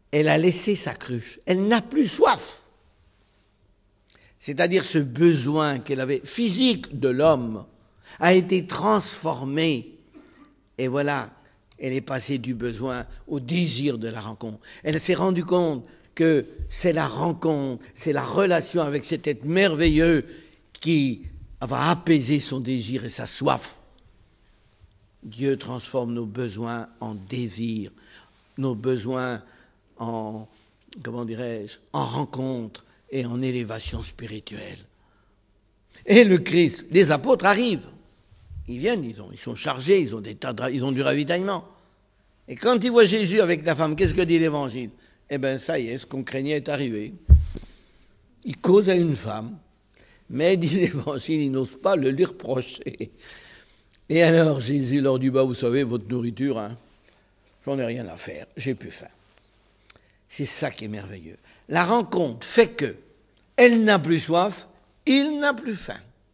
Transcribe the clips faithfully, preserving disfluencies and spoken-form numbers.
elle a laissé sa cruche. Elle n'a plus soif. C'est-à-dire ce besoin qu'elle avait physique de l'homme a été transformé. Et voilà, elle est passée du besoin au désir de la rencontre. Elle s'est rendue compte que c'est la rencontre, c'est la relation avec cet être merveilleux qui va apaiser son désir et sa soif. Dieu transforme nos besoins en désirs, nos besoins en, comment dirais-je, en rencontre et en élévation spirituelle. Et le Christ, les apôtres arrivent. Ils viennent, ils, ont, ils sont chargés, ils ont, des tas de, ils ont du ravitaillement. Et quand ils voient Jésus avec la femme, qu'est-ce que dit l'Évangile? Eh bien, ça y est, ce qu'on craignait est arrivé. Il cause à une femme, mais, dit l'Évangile, ils n'osent pas le lui reprocher. Et alors Jésus leur dit, bah, vous savez, votre nourriture, hein, j'en ai rien à faire, j'ai plus faim. C'est ça qui est merveilleux. La rencontre fait que elle n'a plus soif, il n'a plus faim.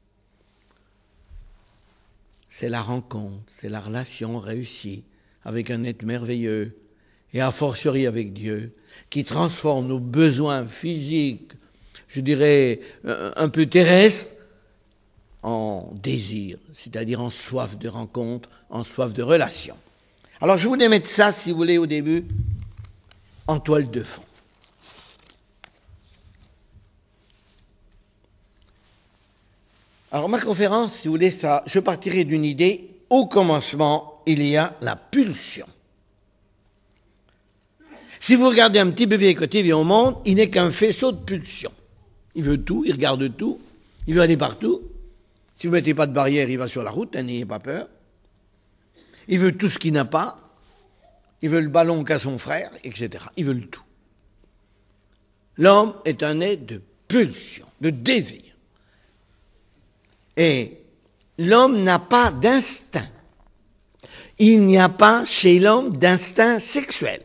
C'est la rencontre, c'est la relation réussie avec un être merveilleux et a fortiori avec Dieu qui transforme nos besoins physiques, je dirais un peu terrestres, en désir, c'est-à-dire en soif de rencontre, en soif de relation. Alors je voulais mettre ça, si vous voulez, au début, en toile de fond. Alors ma conférence, si vous voulez, ça, je partirai d'une idée. Au commencement, il y a la pulsion. Si vous regardez un petit bébé quand il vient au monde, il n'est qu'un faisceau de pulsions. Il veut tout, il regarde tout, il veut aller partout. Si vous ne mettez pas de barrière, il va sur la route, hein, n'ayez pas peur. Il veut tout ce qu'il n'a pas. Il veut le ballon qu'a son frère, et cetera. Il veut le tout. L'homme est un être de pulsion, de désir. Et l'homme n'a pas d'instinct. Il n'y a pas chez l'homme d'instinct sexuel.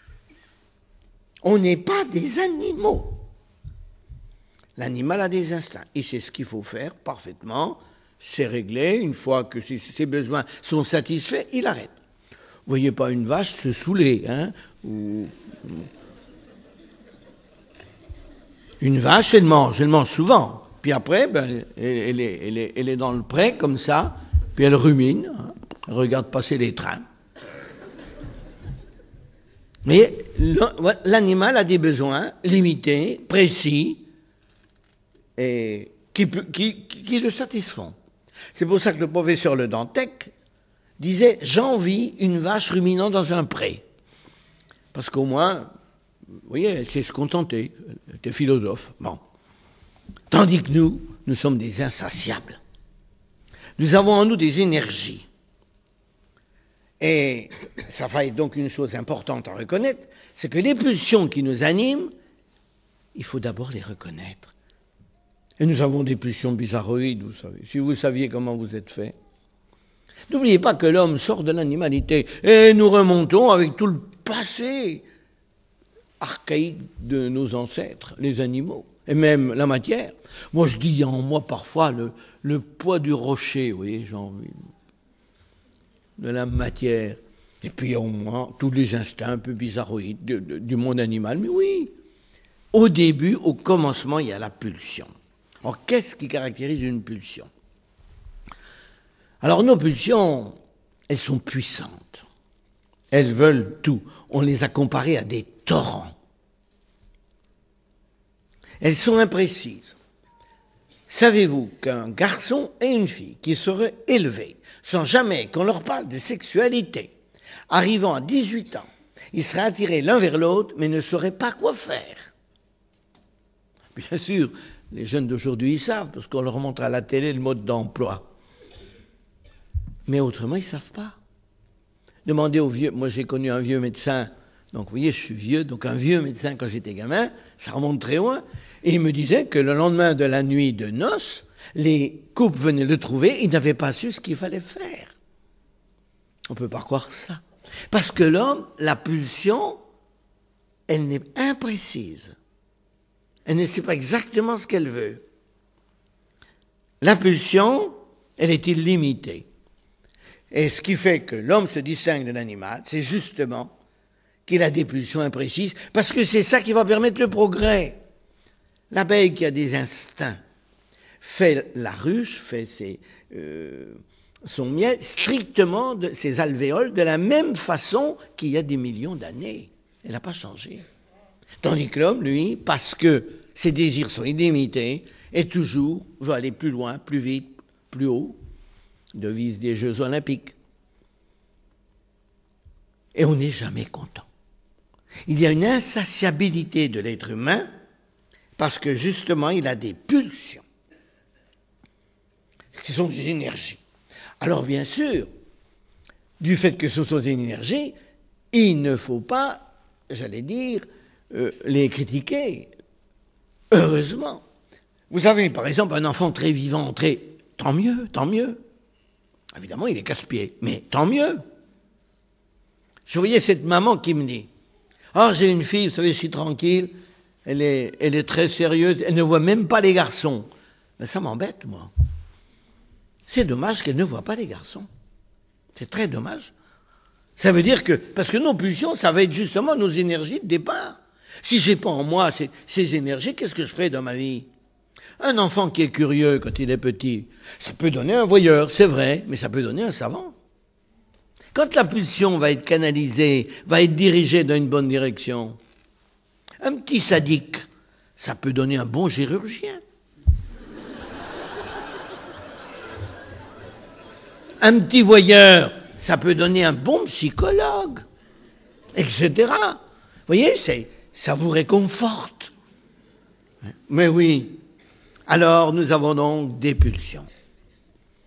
On n'est pas des animaux. L'animal a des instincts. Il sait ce qu'il faut faire parfaitement. C'est réglé. Une fois que ses besoins sont satisfaits, il arrête. Vous voyez pas une vache se saouler, hein, ou... Une vache, elle mange, elle mange souvent. Puis après, ben, elle, elle, est, elle, est, elle est dans le pré, comme ça, puis elle rumine, hein, elle regarde passer les trains. Mais l'animal a des besoins limités, précis, et qui, qui, qui le satisfont. C'est pour ça que le professeur Le Dantec disait « J'envie une vache ruminant dans un pré ». Parce qu'au moins, vous voyez, elle sait se contenter, elle était philosophe. Bon. Tandis que nous, nous sommes des insatiables. Nous avons en nous des énergies. Et ça fait donc une chose importante à reconnaître, c'est que les pulsions qui nous animent, il faut d'abord les reconnaître. Et nous avons des pulsions bizarroïdes, vous savez. Si vous saviez comment vous êtes fait. N'oubliez pas que l'homme sort de l'animalité. Et nous remontons avec tout le passé archaïque de nos ancêtres, les animaux, et même la matière. Moi, je dis en moi parfois le, le poids du rocher, vous voyez, j'ai envie de la matière. Et puis au moins tous les instincts un peu bizarroïdes de, de, du monde animal. Mais oui, au début, au commencement, il y a la pulsion. Alors, qu'est-ce qui caractérise une pulsion? Alors, nos pulsions, elles sont puissantes. Elles veulent tout. On les a comparées à des torrents. Elles sont imprécises. Savez-vous qu'un garçon et une fille qui seraient élevés sans jamais qu'on leur parle de sexualité, arrivant à dix-huit ans, ils seraient attirés l'un vers l'autre, mais ne sauraient pas quoi faire? Bien sûr, les jeunes d'aujourd'hui, ils savent, parce qu'on leur montre à la télé le mode d'emploi. Mais autrement, ils ne savent pas. Demandez aux vieux, moi j'ai connu un vieux médecin, donc vous voyez, je suis vieux, donc un vieux médecin quand j'étais gamin, ça remonte très loin, et il me disait que le lendemain de la nuit de noces, les couples venaient le trouver, ils n'avaient pas su ce qu'il fallait faire. On ne peut pas croire ça. Parce que l'homme, la pulsion, elle n'est imprécise. Elle ne sait pas exactement ce qu'elle veut. La pulsion, elle est illimitée. Et ce qui fait que l'homme se distingue de l'animal, c'est justement qu'il a des pulsions imprécises, parce que c'est ça qui va permettre le progrès. L'abeille qui a des instincts fait la ruche, fait ses, euh, son miel strictement de ses alvéoles de la même façon qu'il y a des millions d'années. Elle n'a pas changé. Tandis que l'homme, lui, parce que ses désirs sont illimités, et toujours veut aller plus loin, plus vite, plus haut, devise des Jeux Olympiques. Et on n'est jamais content. Il y a une insatiabilité de l'être humain parce que justement il a des pulsions qui sont des énergies. Alors bien sûr, du fait que ce sont des énergies, il ne faut pas, j'allais dire, euh, les critiquer. Heureusement. Vous avez par exemple un enfant très vivant, très... Tant mieux, tant mieux. Évidemment, il est casse-pied, mais tant mieux. Je voyais cette maman qui me dit, « Ah, j'ai une fille, vous savez, je suis tranquille, elle est, elle est très sérieuse, elle ne voit même pas les garçons. » Ben, ça m'embête, moi. C'est dommage qu'elle ne voit pas les garçons. C'est très dommage. Ça veut dire que, parce que nos pulsions, ça va être justement nos énergies de départ. Si j'ai pas en moi ces, ces énergies, qu'est-ce que je ferai dans ma vie? Un enfant qui est curieux quand il est petit, ça peut donner un voyeur, c'est vrai, mais ça peut donner un savant. Quand la pulsion va être canalisée, va être dirigée dans une bonne direction, un petit sadique, ça peut donner un bon chirurgien. Un petit voyeur, ça peut donner un bon psychologue, et cetera. Vous voyez, c'est, ça vous réconforte. Mais oui, alors nous avons donc des pulsions.